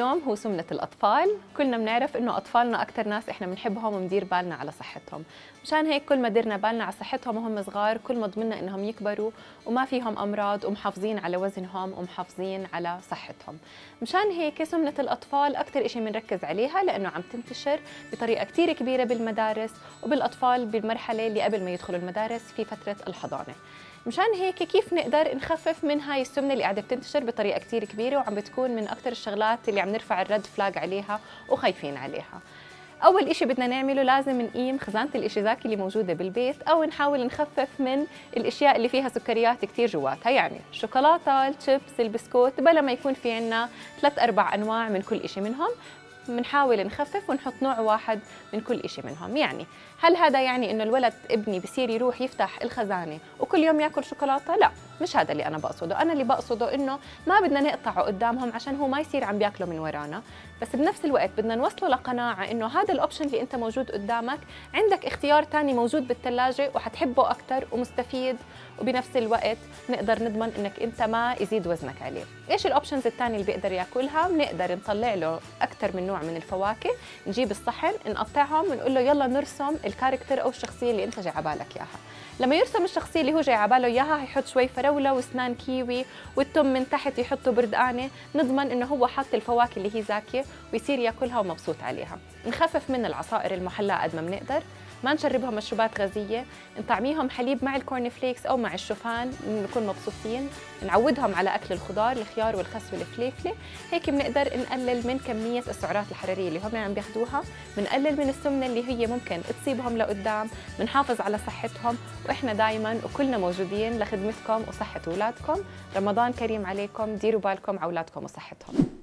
اليوم هو سمنة الأطفال. كلنا بنعرف إنه أطفالنا أكتر ناس إحنا بنحبهم ومدير بالنا على صحتهم، مشان هيك كل ما درنا بالنا على صحتهم وهم صغار كل ما ضمننا إنهم يكبروا وما فيهم أمراض ومحافظين على وزنهم ومحافظين على صحتهم. مشان هيك سمنة الأطفال أكتر إشي بنركز عليها لأنه عم تنتشر بطريقة كتير كبيرة بالمدارس وبالأطفال بالمرحلة اللي قبل ما يدخلوا المدارس في فترة الحضانة. مشان هيك كيف نقدر نخفف من هاي السمنة اللي قاعدة بتنتشر بطريقة كتير كبيرة وعم بتكون من أكتر الشغلات اللي عم نرفع الريد فلاج عليها وخايفين عليها. أول إشي بدنا نعمله لازم نقيم خزانة الإشيزاكي اللي موجودة بالبيت أو نحاول نخفف من الأشياء اللي فيها سكريات كتير جواتها، يعني الشوكولاتة، الشيبس، البسكوت، بلا ما يكون في عنا 3-4 أنواع من كل إشي منهم. بنحاول نخفف ونحط نوع واحد من كل إشي منهم. يعني هل هذا يعني إنه الولد ابني بصير يروح يفتح الخزانة وكل يوم ياكل شوكولاتة؟ لا، مش هذا اللي أنا بقصده. أنا اللي بقصده إنه ما بدنا نقطعه قدامهم عشان هو ما يصير عم بياكله من ورانا، بس بنفس الوقت بدنا نوصله لقناعة إنه هذا الأوبشن اللي أنت موجود قدامك، عندك اختيار تاني موجود بالثلاجة وحتحبه أكتر ومستفيد، وبنفس الوقت نقدر نضمن إنك أنت ما يزيد وزنك عليه. إيش الأوبشنز الثانية اللي بيقدر ياكلها؟ بنقدر نطلع له أكتر من نوع من الفواكه، نجيب الصحن نقطعهم ونقول له يلا نرسم الكاركتر أو الشخصية اللي أنت جاي عبالك إياها. لما يرسم الشخصية اللي هو جاي عباله إياها هيحط شوي فراولة وأسنان كيوي والتم من تحت يحطوا بردقانة، نضمن إنه هو حط الفواكه اللي هي زاكية ويصير ياكلها ومبسوط عليها. نخفف من العصائر المحلاة قد ما بنقدر، ما نشربهم مشروبات غازية، نطعميهم حليب مع الكورن فليكس أو مع الشوفان نكون مبسوطين، نعودهم على أكل الخضار، الخيار والخس والفليفلة. هيك بنقدر نقلل من كمية السعرات الحرارية اللي هم عم بياخدوها، بنقلل من السمنة اللي هي ممكن تصيبهم لقدام، بنحافظ على صحتهم، وإحنا دايماً وكلنا موجودين لخدمتكم وصحة أولادكم. رمضان كريم عليكم، ديروا بالكم على أولادكم وصحتهم.